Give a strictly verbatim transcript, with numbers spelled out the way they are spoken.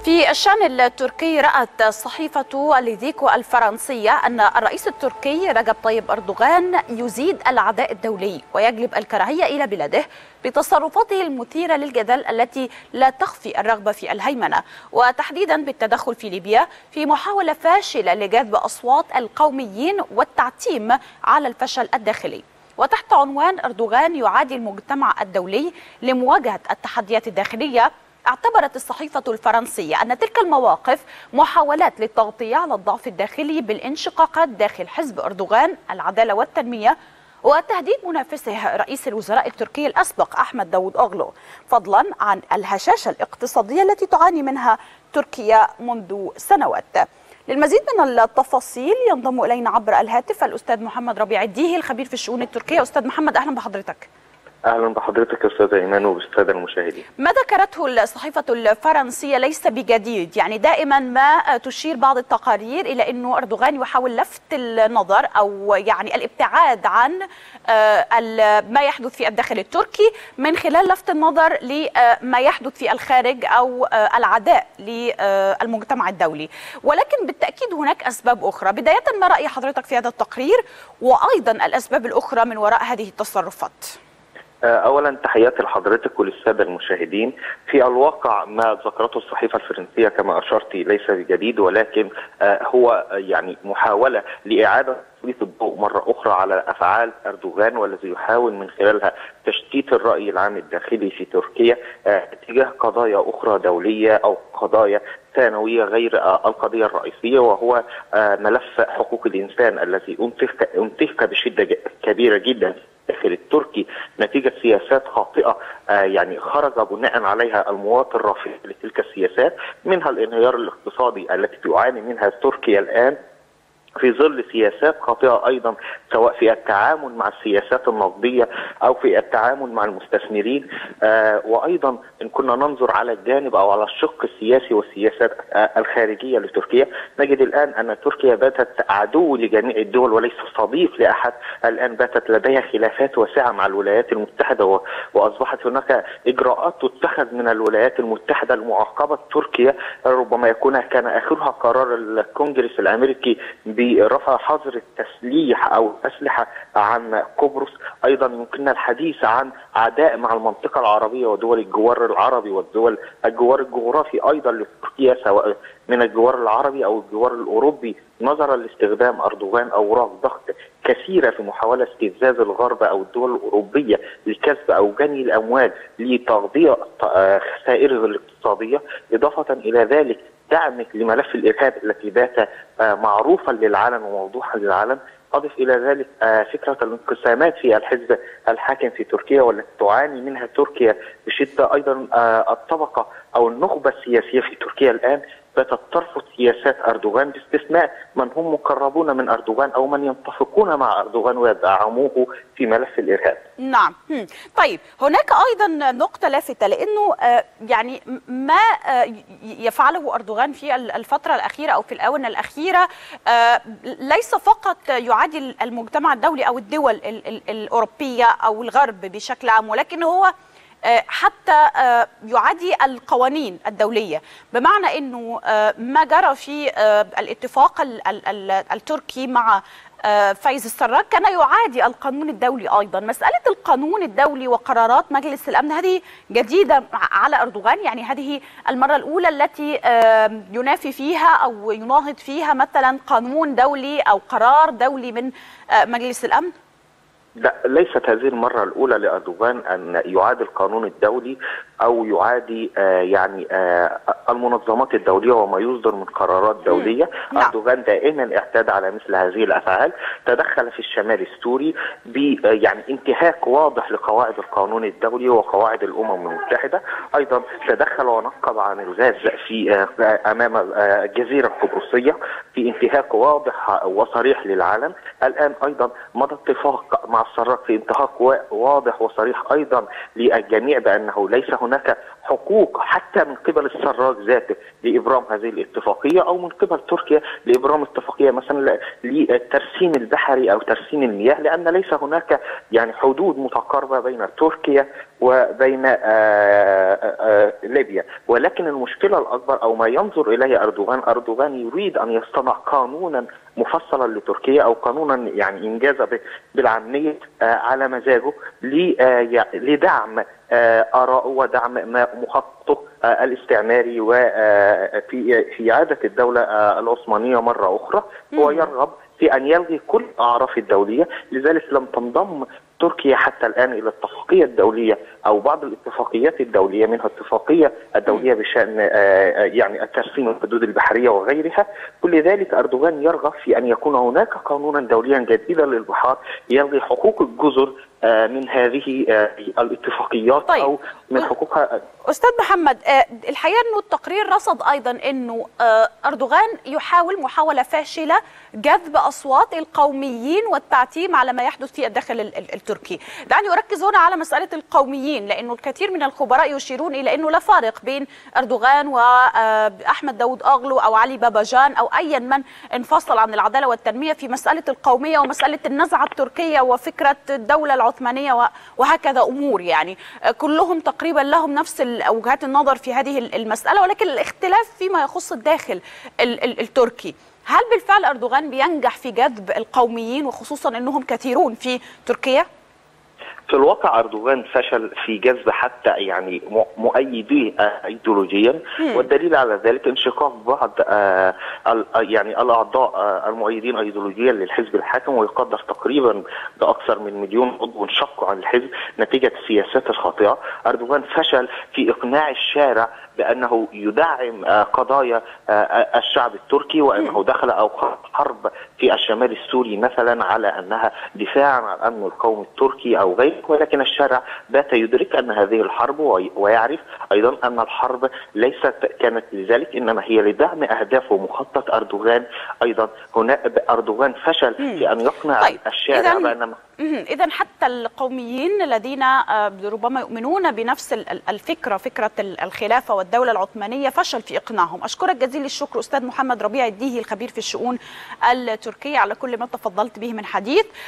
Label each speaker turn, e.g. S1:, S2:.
S1: في الشأن التركي رأت صحيفة ليديكو الفرنسية أن الرئيس التركي رجب طيب أردوغان يزيد العداء الدولي ويجلب الكراهية إلى بلاده بتصرفاته المثيرة للجدل التي لا تخفي الرغبة في الهيمنة، وتحديدا بالتدخل في ليبيا في محاولة فاشلة لجذب أصوات القوميين والتعتيم على الفشل الداخلي. وتحت عنوان أردوغان يعادي المجتمع الدولي لمواجهة التحديات الداخلية، اعتبرت الصحيفة الفرنسية أن تلك المواقف محاولات للتغطية على الضعف الداخلي بالانشقاقات داخل حزب أردوغان العدالة والتنمية وتهديد منافسه رئيس الوزراء التركي الأسبق أحمد داود أوغلو، فضلا عن الهشاشة الاقتصادية التي تعاني منها تركيا منذ سنوات. للمزيد من التفاصيل ينضم إلينا عبر الهاتف الأستاذ محمد ربيع الديهي الخبير في الشؤون التركية. أستاذ محمد، أهلا بحضرتك.
S2: اهلا بحضرتك استاذه ايمان وبالساده المشاهدين.
S1: ما ذكرته الصحيفه الفرنسيه ليس بجديد، يعني دائما ما تشير بعض التقارير الى انه اردوغان يحاول لفت النظر او يعني الابتعاد عن ما يحدث في الداخل التركي من خلال لفت النظر لما يحدث في الخارج او العداء للمجتمع الدولي، ولكن بالتاكيد هناك اسباب اخرى. بدايه، ما راي حضرتك في هذا التقرير وايضا الاسباب الاخرى من وراء هذه التصرفات؟
S2: اولا تحياتي لحضرتك وللساده المشاهدين. في الواقع ما ذكرته الصحيفه الفرنسيه كما اشرت ليس بجديد، ولكن هو يعني محاوله لاعاده تسليط الضوء مره اخرى على افعال اردوغان، والذي يحاول من خلالها تشتيت الراي العام الداخلي في تركيا تجاه قضايا اخرى دوليه او قضايا ثانويه غير القضيه الرئيسيه، وهو ملف حقوق الانسان الذي انتهك انتهك بشده كبيره جدا الداخل التركي نتيجة سياسات خاطئة يعني خرج بناء عليها المواطن رافض لتلك السياسات، منها الانهيار الاقتصادي التي تعاني منها تركيا الآن في ظل سياسات خاطئة أيضا، سواء في التعامل مع السياسات النقدية أو في التعامل مع المستثمرين. آه وأيضا إن كنا ننظر على الجانب أو على الشق السياسي والسياسات آه الخارجية لتركيا، نجد الآن أن تركيا باتت عدو لجميع الدول وليس صديق لأحد. الآن باتت لديها خلافات واسعة مع الولايات المتحدة، وأصبحت هناك إجراءات تتخذ من الولايات المتحدة لمعاقبة تركيا، ربما يكون كان آخرها قرار الكونجرس الأمريكي برفع حظر التسليح او الاسلحه عن قبرص. ايضا يمكننا الحديث عن عداء مع المنطقه العربيه ودول الجوار العربي والدول الجوار الجغرافي ايضا لتركيا، سواء من الجوار العربي او الجوار الاوروبي، نظرا لاستخدام اردوغان اوراق ضغط كثيره في محاوله استفزاز الغرب او الدول الاوروبيه لكسب او جني الاموال لتغطيه خسائره الاقتصاديه. اضافه الى ذلك دعمك لملف الارهاب التي بات معروفا للعالم وموضوعا للعالم. اضف الى ذلك فكره الانقسامات في الحزب الحاكم في تركيا والتي تعاني منها تركيا بشده. ايضا الطبقه او النخبه السياسيه في تركيا الان باتت ترفض سياسات اردوغان باستثناء من هم مقربون من اردوغان او من يتفقون مع اردوغان ويدعموه في ملف الارهاب.
S1: نعم. طيب، هناك ايضا نقطه لافته، لانه يعني ما يفعله اردوغان في الفتره الاخيره او في الاونه الاخيره ليس فقط يعادي المجتمع الدولي او الدول الاوروبيه او الغرب بشكل عام، ولكن هو حتى يعادي القوانين الدولية، بمعنى أنه ما جرى في الاتفاق التركي مع فايز السراج كان يعادي القانون الدولي أيضا. مسألة القانون الدولي وقرارات مجلس الأمن هذه جديدة على أردوغان، يعني هذه المرة الأولى التي ينافي فيها أو يناهض فيها مثلا قانون دولي أو قرار دولي من مجلس الأمن؟
S2: لا، ليست هذه المرة الأولى لأردوغان أن يعادي القانون الدولي أو يعادي آه يعني آه المنظمات الدولية وما يصدر من قرارات دولية. م. أردوغان دائما اعتاد على مثل هذه الأفعال. تدخل في الشمال السوري ب يعني انتهاك واضح لقواعد القانون الدولي وقواعد الأمم المتحدة. أيضا تدخل ونقب عن الغاز في آه أمام آه الجزيرة القبرصية في انتهاك واضح وصريح للعالم. الآن أيضا مضى اتفاق مع السراج في انتهاك واضح وصريح ايضا للجميع بانه ليس هناك حقوق حتى من قبل السراج ذاته لابرام هذه الاتفاقيه، او من قبل تركيا لابرام اتفاقيه مثلا للترسيم البحري او ترسيم المياه، لان ليس هناك يعني حدود متقاربه بين تركيا وبين آآ آآ ليبيا. ولكن المشكله الاكبر او ما ينظر اليه اردوغان، اردوغان يريد ان يصطنع قانونا مفصلا لتركيا او قانونا يعني انجاز بالعاميه على مزاجه لدعم آراءه ودعم ما مخططه الاستعماري وفي في إعادة الدولة العثمانية مرة أخرى. هو يرغب في أن يلغي كل الأعراف الدولية، لذلك لم تنضم تركيا حتى الآن إلى الاتفاقية الدولية أو بعض الاتفاقيات الدولية، منها الاتفاقية الدولية بشأن يعني الترسيم الحدود البحرية وغيرها. كل ذلك أردوغان يرغب في أن يكون هناك قانونا دوليا جديدا للبحار يلغي حقوق الجزر من هذه الاتفاقيات. طيب. أو من حقوقها.
S1: أستاذ محمد، الحقيقة أنه التقرير رصد أيضا أنه أردوغان يحاول محاولة فاشلة جذب أصوات القوميين والتعتيم على ما يحدث في الداخل التركي. دعني أركز هنا على مسألة القوميين، لأنه الكثير من الخبراء يشيرون إلى أنه لا فارق بين أردوغان وأحمد داود أغلو أو علي باباجان أو أيا من انفصل عن العدالة والتنمية في مسألة القومية ومسألة النزعة التركية وفكرة الدولة العثمانية وهكذا أمور، يعني كلهم تقريبا لهم نفس وجهات النظر في هذه المسألة، ولكن الاختلاف فيما يخص الداخل التركي. هل بالفعل أردوغان بينجح في جذب القوميين وخصوصا أنهم كثيرون في تركيا؟
S2: في الواقع أردوغان فشل في جذب حتى يعني مؤيديه ايديولوجيا، والدليل على ذلك انشقاق بعض يعني الاعضاء المؤيدين ايديولوجيا للحزب الحاكم، ويقدر تقريبا باكثر من مليون عضو انشقوا عن الحزب نتيجه السياسات الخاطئه. أردوغان فشل في اقناع الشارع بأنه يدعم قضايا الشعب التركي، وأنه دخل أوقات حرب في الشمال السوري مثلا على أنها دفاعا عن الأمن القومي التركي أو غيره، ولكن الشارع بات يدرك أن هذه الحرب ويعرف أيضا أن الحرب ليست كانت لذلك، إنما هي لدعم أهداف ومخطط أردوغان. أيضا هنا أردوغان فشل في أن يقنع طيب. الشارع بأن
S1: إذا حتى القوميين الذين ربما يؤمنون بنفس الفكرة، فكرة الخلافة والدولة العثمانية، فشل في إقناعهم. أشكرك جزيل الشكر أستاذ محمد ربيع الديهي الخبير في الشؤون التركية على كل ما تفضلت به من حديث.